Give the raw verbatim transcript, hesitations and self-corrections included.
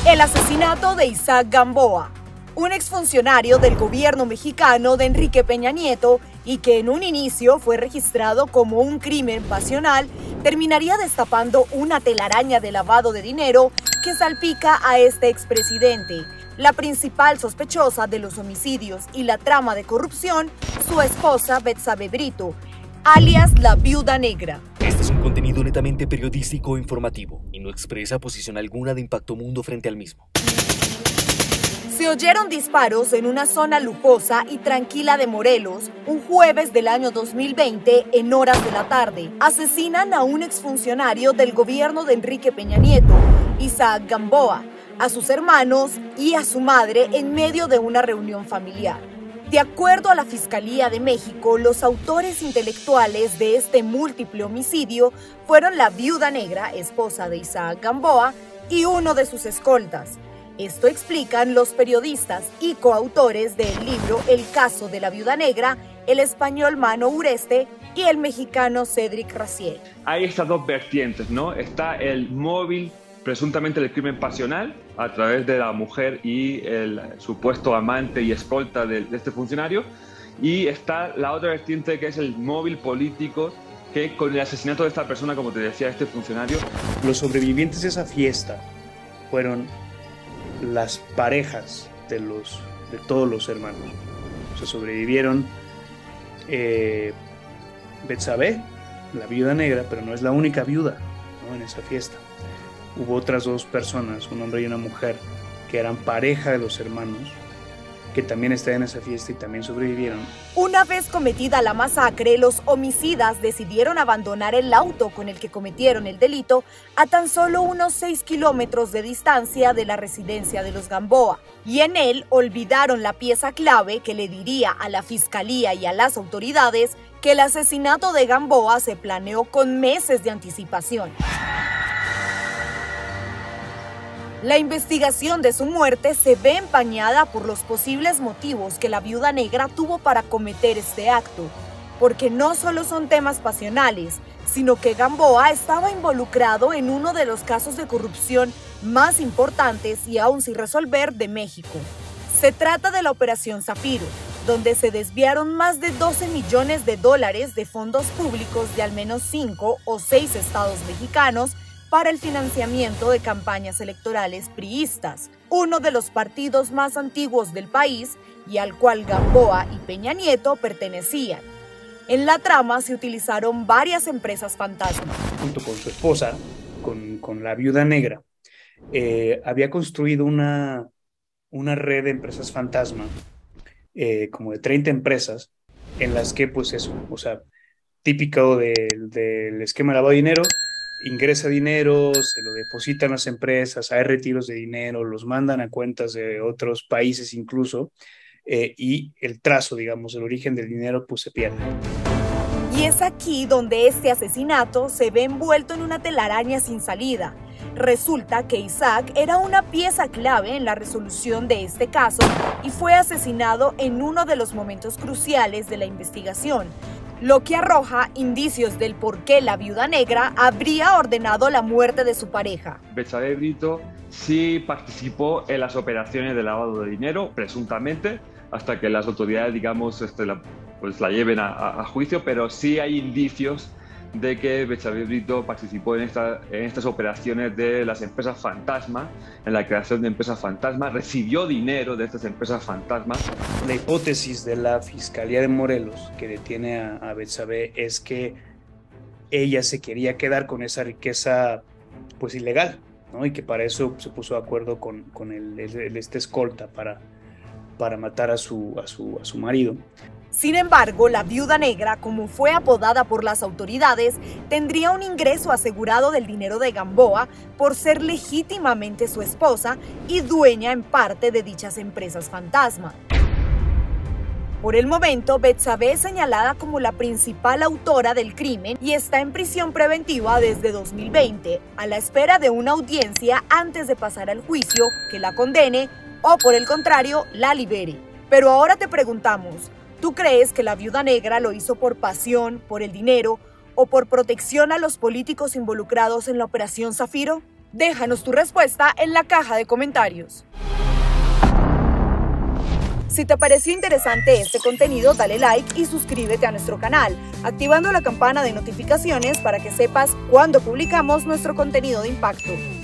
El asesinato de Isaac Gamboa, un exfuncionario del gobierno mexicano de Enrique Peña Nieto y que en un inicio fue registrado como un crimen pasional, terminaría destapando una telaraña de lavado de dinero que salpica a este expresidente. La principal sospechosa de los homicidios y la trama de corrupción, su esposa Betsabe Brito, alias la Viuda Negra. Este es un contenido netamente periodístico o informativo y no expresa posición alguna de Impacto Mundo frente al mismo. Se oyeron disparos en una zona lujosa y tranquila de Morelos un jueves del año dos mil veinte en horas de la tarde. Asesinan a un exfuncionario del gobierno de Enrique Peña Nieto, Isaac Gamboa, a sus hermanos y a su madre en medio de una reunión familiar. De acuerdo a la Fiscalía de México, los autores intelectuales de este múltiple homicidio fueron la Viuda Negra, esposa de Isaac Gamboa, y uno de sus escoltas. Esto explican los periodistas y coautores del libro El caso de la Viuda Negra, el español Mano Ureste y el mexicano Cédric Raciel. Hay estas dos vertientes, ¿no? Está el móvil presuntamente del crimen pasional a través de la mujer y el supuesto amante y escolta de, de este funcionario, y está la otra vertiente que es el móvil político, que con el asesinato de esta persona, como te decía, este funcionario. Los sobrevivientes de esa fiesta fueron las parejas de, los, de todos los hermanos. O sea, sobrevivieron eh, Betsabe, la Viuda Negra, pero no es la única viuda, ¿no?, en esa fiesta. Hubo otras dos personas, un hombre y una mujer, que eran pareja de los hermanos, que también estaban en esa fiesta y también sobrevivieron. Una vez cometida la masacre, los homicidas decidieron abandonar el auto con el que cometieron el delito a tan solo unos seis kilómetros de distancia de la residencia de los Gamboa, y en él olvidaron la pieza clave que le diría a la fiscalía y a las autoridades que el asesinato de Gamboa se planeó con meses de anticipación. La investigación de su muerte se ve empañada por los posibles motivos que la Viuda Negra tuvo para cometer este acto, porque no solo son temas pasionales, sino que Gamboa estaba involucrado en uno de los casos de corrupción más importantes y aún sin resolver de México. Se trata de la Operación Zafiro, donde se desviaron más de doce millones de dólares de fondos públicos de al menos cinco o seis estados mexicanos para el financiamiento de campañas electorales priistas, uno de los partidos más antiguos del país y al cual Gamboa y Peña Nieto pertenecían. En la trama se utilizaron varias empresas fantasma. Junto con su esposa, con, con la Viuda Negra, eh, había construido una, una red de empresas fantasma, eh, como de treinta empresas, en las que, pues eso, o sea, típico del, del esquema de lavado de dinero. Ingresa dinero, se lo depositan las empresas, hay retiros de dinero, los mandan a cuentas de otros países incluso, eh, y el trazo, digamos, el origen del dinero, pues se pierde. Y es aquí donde este asesinato se ve envuelto en una telaraña sin salida. Resulta que Isaac era una pieza clave en la resolución de este caso y fue asesinado en uno de los momentos cruciales de la investigación, lo que arroja indicios del por qué la Viuda Negra habría ordenado la muerte de su pareja. Betsabe Brito sí participó en las operaciones de lavado de dinero, presuntamente, hasta que las autoridades, digamos, este, la, pues la lleven a, a, a juicio, pero sí hay indicios de que Betsabe Brito participó en, esta, en estas operaciones de las empresas fantasma, en la creación de empresas fantasma, recibió dinero de estas empresas fantasma. La hipótesis de la Fiscalía de Morelos, que detiene a, a Betsabe, es que ella se quería quedar con esa riqueza, pues, ilegal, ¿no? Y que para eso se puso de acuerdo con, con el, el, este escolta para, para matar a su, a, su, a su marido. Sin embargo, la Viuda Negra, como fue apodada por las autoridades, tendría un ingreso asegurado del dinero de Gamboa por ser legítimamente su esposa y dueña en parte de dichas empresas fantasma. Por el momento, Betsabe es señalada como la principal autora del crimen y está en prisión preventiva desde dos mil veinte, a la espera de una audiencia antes de pasar al juicio que la condene o, por el contrario, la libere. Pero ahora te preguntamos, ¿tú crees que la Viuda Negra lo hizo por pasión, por el dinero o por protección a los políticos involucrados en la Operación Zafiro? Déjanos tu respuesta en la caja de comentarios. Si te pareció interesante este contenido, dale like y suscríbete a nuestro canal, activando la campana de notificaciones para que sepas cuando publicamos nuestro contenido de impacto.